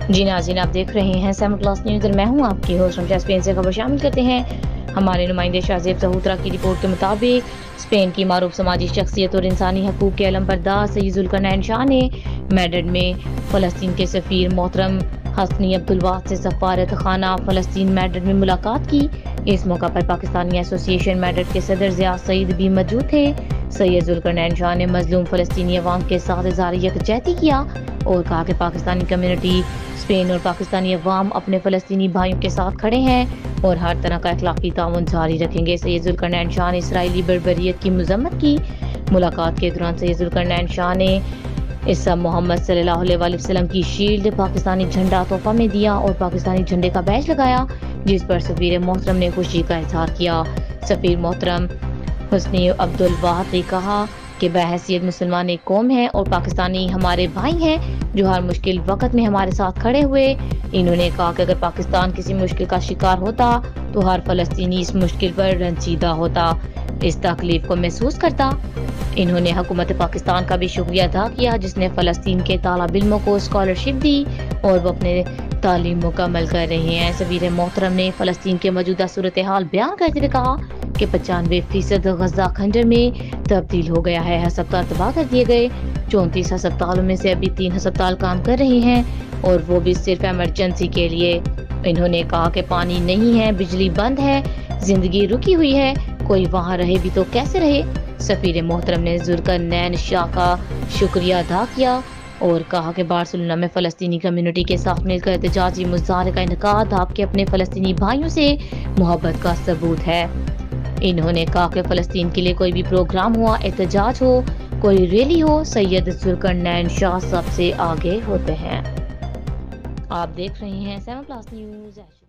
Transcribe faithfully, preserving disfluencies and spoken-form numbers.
جی ناظرین، آپ دیکھ رہے ہیں سیون پلس نیوز اور میں ہوں آپ کی ہوسٹ ہم اسپین سے خبر شامل کرتے ہیں۔ ہمارے نمائندے شاہزیب سہوترا کی رپورٹ کے مطابق اسپین کی معروف سماجی شخصیت اور انسانی حقوق کے علم بردار سید ذوالقرنین شاہ نے میڈرڈ میں فلسطین کے سفیر محترم حسنی عبدالواحد سے سفارت خانہ فلسطین میڈرڈ میں ملاقات کی۔ اس موقع پر پاکستانی ایسوسی ایشن میڈرڈ کے صدر ضیاء سعید بھی موجود تھے۔ سید ذوالقرنین شاہ نے مظلوم فلسطینی عوام کے ساتھ اظہار یکجہتی کیا اور کہا کہ پاکستانی کمیونٹی اسپین اور پاکستانی عوام اپنے فلسطینی بھائیوں کے ساتھ کھڑے ہیں اور ہر طرح کا اخلاقی تعاون جاری رکھیں گے۔ سید ذوالقرنین شاہ نے اسرائیلی بربریت کی مذمت کی۔ ملاقات کے دوران سید ذوالقرنین شاہ نے عیسی محمد صلی اللہ علیہ وآلہ وسلم کی شیلڈ پاکستانی جھنڈا تحفہ میں دیا اور پاکستانی جھنڈے کا بیج لگایا، جس پر سفیر محترم نے خوشی کا اظہار کیا۔ سفیر محترم حسنی عبدالواحد نے کہا کہ بحیثیت مسلمان ایک قوم ہے اور پاکستانی ہمارے بھائی ہیں جو ہر مشکل وقت میں ہمارے ساتھ کھڑے ہوئے۔ انہوں نے کہا کہ اگر پاکستان کسی مشکل کا شکار ہوتا تو ہر فلسطینی اس مشکل پر رنجیدہ ہوتا، اس تکلیف کو محسوس کرتا۔ انہوں نے حکومت پاکستان کا بھی شکریہ ادا کیا جس نے فلسطین کے طالب علموں کو اسکالرشپ دی اور وہ اپنے تعلیم مکمل کر رہے ہیں۔ سفیر محترم نے فلسطین کے موجودہ صورتحال بیان کرتے ہوئے کہا کہ پچانوے فیصد غزہ خنجر میں تبدیل ہو گیا ہے، ہسپتال تباہ کر دیے گئے، چونتیس ہسپتالوں میں سے ابھی تین ہسپتال کام کر رہے ہیں اور وہ بھی صرف ایمرجنسی کے لیے۔ انہوں نے کہا کہ پانی نہیں ہے، بجلی بند ہے، زندگی رکی ہوئی ہے، کوئی وہاں رہے بھی تو کیسے رہے۔ سفیر محترم نے ذوالقرنین شاہ کا شکریہ ادا کیا اور کہا کہ بارسلونا میں فلسطینی کمیونٹی کے ساتھ مل کر احتجاجی مظاہرے کا انعقاد آپ کے اپنے فلسطینی بھائیوں سے محبت کا ثبوت ہے۔ انہوں نے کہا کہ فلسطین کے لیے کوئی بھی پروگرام ہوا، احتجاج ہو، کوئی ریلی ہو، سید ذوالقرنین شاہ سب سے آگے ہوتے ہیں۔ آپ دیکھ رہے ہیں سیون پلس نیوز۔